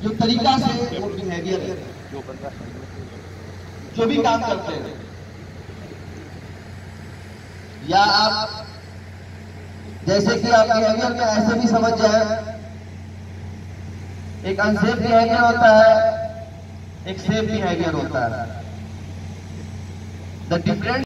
जो तरीका से वो बिहेवियर है, जो भी काम करते हैं, या आप जैसे कि आप बिहेवियर में ऐसे भी समझ जाए, एक अनसेफ बिहेवियर होता है, एक सेफ बिहेवियर होता है। The difference